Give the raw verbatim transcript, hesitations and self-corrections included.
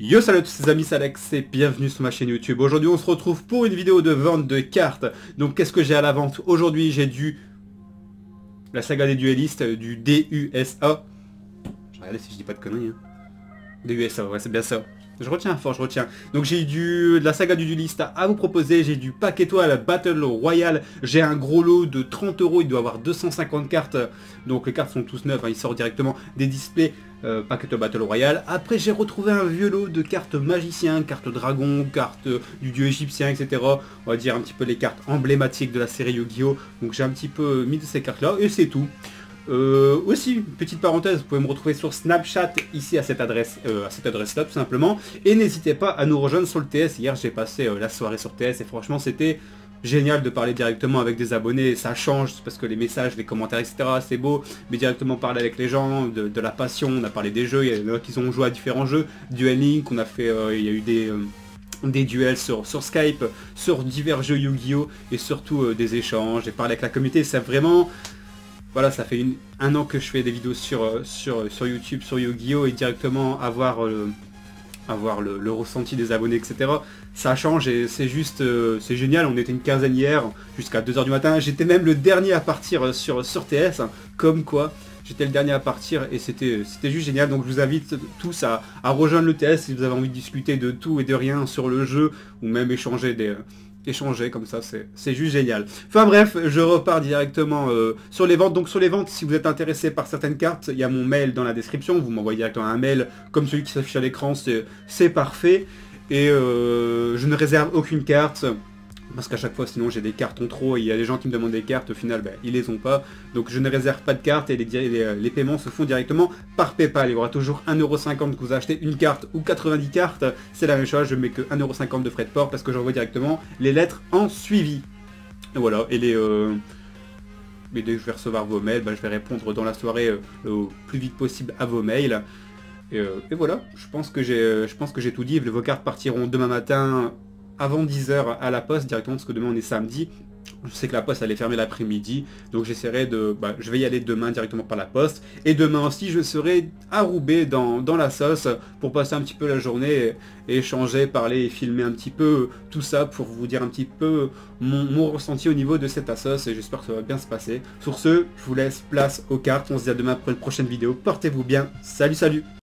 Yo salut à tous les amis, c'est Alex et bienvenue sur ma chaîne YouTube. Aujourd'hui on se retrouve pour une vidéo de vente de cartes. Donc qu'est-ce que j'ai à la vente? Aujourd'hui j'ai du... La saga des duellistes, du D U S A. Je vais regarder si je dis pas de conneries. Hein. D U S A, ouais c'est bien ça. Je retiens fort, je retiens. Donc j'ai du de la saga du dueliste à vous proposer. J'ai du pack étoile Battle Royale. J'ai un gros lot de trente euros. Il doit avoir deux cent cinquante cartes. Donc les cartes sont tous neuves. Hein. Il sort directement des displays euh, pack étoile Battle Royale. Après j'ai retrouvé un vieux lot de cartes magicien, cartes dragon, cartes euh, du dieu égyptien, et cetera. On va dire un petit peu les cartes emblématiques de la série Yu-Gi-Oh! Donc j'ai un petit peu mis de ces cartes là et c'est tout. Euh, aussi, petite parenthèse, vous pouvez me retrouver sur Snapchat, ici à cette adresse euh, à cette adresse là tout simplement. Et n'hésitez pas à nous rejoindre sur le T S. Hier j'ai passé euh, la soirée sur T S et franchement c'était génial de parler directement avec des abonnés. Ça change parce que les messages, les commentaires, et cetera c'est beau, mais directement parler avec les gens, de, de la passion, on a parlé des jeux, il y en a qui ont joué à différents jeux, Duel Link, on a fait, euh, il y a eu des... Euh, des duels sur, sur Skype, sur divers jeux Yu-Gi-Oh! Et surtout euh, des échanges, et parler avec la communauté, c'est vraiment... Voilà, ça fait une, un an que je fais des vidéos sur, sur, sur YouTube, sur Yu-Gi-Oh! Et directement avoir, euh, avoir le, le ressenti des abonnés, et cetera. Ça change et c'est juste, euh, c'est génial. On était une quinzaine hier, jusqu'à deux heures du matin. J'étais même le dernier à partir sur, sur T S, hein, comme quoi. J'étais le dernier à partir et c'était c'était juste génial. Donc je vous invite tous à, à rejoindre le T S si vous avez envie de discuter de tout et de rien sur le jeu, ou même échanger des... échanger comme ça, c'est juste génial. Enfin bref, je repars directement euh, sur les ventes. Donc sur les ventes, si vous êtes intéressé par certaines cartes, il y a mon mail dans la description, vous m'envoyez directement un mail comme celui qui s'affiche à l'écran, c'est parfait. Et euh, je ne réserve aucune carte, parce qu'à chaque fois sinon j'ai des cartes en trop et il y a des gens qui me demandent des cartes, au final ben, ils les ont pas. Donc je ne réserve pas de cartes et les, les, les paiements se font directement par Paypal. Il y aura toujours un euro cinquante que vous achetez une carte ou quatre-vingt-dix cartes, c'est la même chose, je mets que un euro cinquante de frais de port parce que j'envoie directement les lettres en suivi. Et voilà, et les... Euh... Mais dès que je vais recevoir vos mails, ben, je vais répondre dans la soirée euh, au plus vite possible à vos mails. Et, euh, et voilà, je pense que j'ai je pense que j'ai tout dit. Vos cartes partiront demain matin avant dix heures à la poste directement parce que demain on est samedi. Je sais que la poste elle est fermée l'après-midi, donc j'essaierai de... Bah, je vais y aller demain directement par la poste. Et demain aussi je serai à Roubaix dans, dans la sauce pour passer un petit peu la journée et, et échanger, parler et filmer un petit peu tout ça pour vous dire un petit peu mon, mon ressenti au niveau de cette assos et j'espère que ça va bien se passer. Sur ce, je vous laisse place aux cartes, on se dit à demain pour une prochaine vidéo. Portez-vous bien, salut salut.